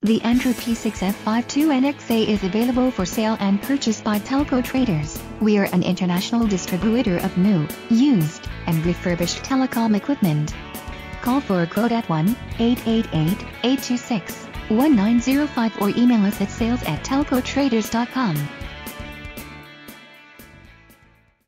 The Andrew P6F-52-NXA is available for sale and purchase by TelcoTraders. We are an international distributor of new, used, and refurbished telecom equipment. Call for a quote at 1-888-826-1905 or email us at sales@telcotraders.com.